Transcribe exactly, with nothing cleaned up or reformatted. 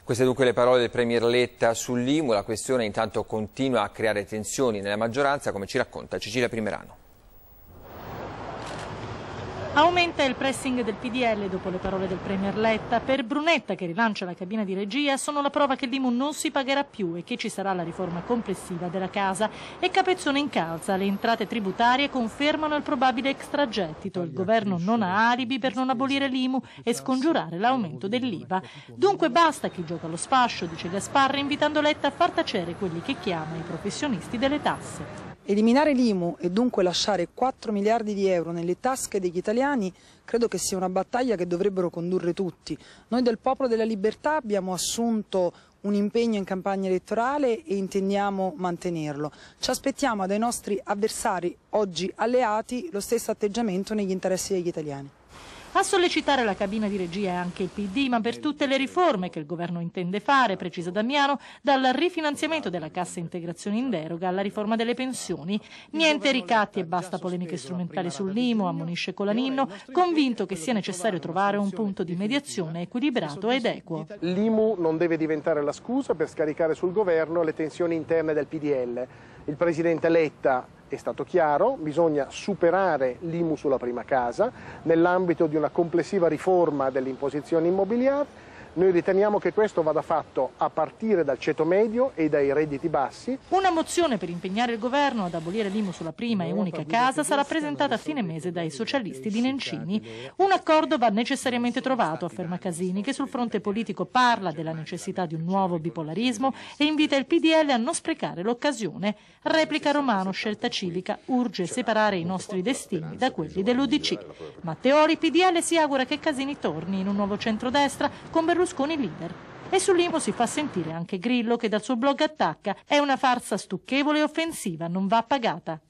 Queste dunque le parole del Premier Letta sull'I M U. La questione intanto continua a creare tensioni nella maggioranza, come ci racconta Cecilia Primerano. Aumenta il pressing del P D L dopo le parole del Premier Letta. Per Brunetta, che rilancia la cabina di regia, sono la prova che l'I M U non si pagherà più e che ci sarà la riforma complessiva della casa. E Capezzone incalza. Le entrate tributarie confermano il probabile extragettito. Il governo non ha alibi per non abolire l'I M U e scongiurare l'aumento dell'I V A. Dunque basta chi gioca allo sfascio, dice Gasparri, invitando Letta a far tacere quelli che chiama i professionisti delle tasse. Eliminare l'I M U e dunque lasciare quattro miliardi di euro nelle tasche degli italiani credo che sia una battaglia che dovrebbero condurre tutti. Noi del Popolo della Libertà abbiamo assunto un impegno in campagna elettorale e intendiamo mantenerlo. Ci aspettiamo dai nostri avversari, oggi alleati, lo stesso atteggiamento negli interessi degli italiani. A sollecitare la cabina di regia è anche il P D, ma per tutte le riforme che il governo intende fare, precisa Damiano, dal rifinanziamento della cassa integrazione in deroga alla riforma delle pensioni. Niente ricatti e basta polemiche strumentali sull'I M U, ammonisce Colaninno, convinto che sia necessario trovare un punto di mediazione equilibrato ed equo. L'I M U non deve diventare la scusa per scaricare sul governo le tensioni interne del P D L. Il Presidente Letta è stato chiaro, bisogna superare l'I M U sulla prima casa nell'ambito di una complessiva riforma delle imposizioni immobiliari. Noi riteniamo che questo vada fatto a partire dal ceto medio e dai redditi bassi. Una mozione per impegnare il governo ad abolire l'I M U sulla prima e unica casa sarà presentata a fine mese dai socialisti di Nencini. Un accordo va necessariamente trovato, afferma Casini, che sul fronte politico parla della necessità di un nuovo bipolarismo e invita il P D L a non sprecare l'occasione. Replica Romano, Scelta Civica, urge separare i nostri destini da quelli dell'U D C. Matteoli, P D L, si augura che Casini torni in un nuovo centrodestra con Berlusconi leader. E sull'I M U si fa sentire anche Grillo, che dal suo blog attacca: è una farsa stucchevole e offensiva, non va pagata.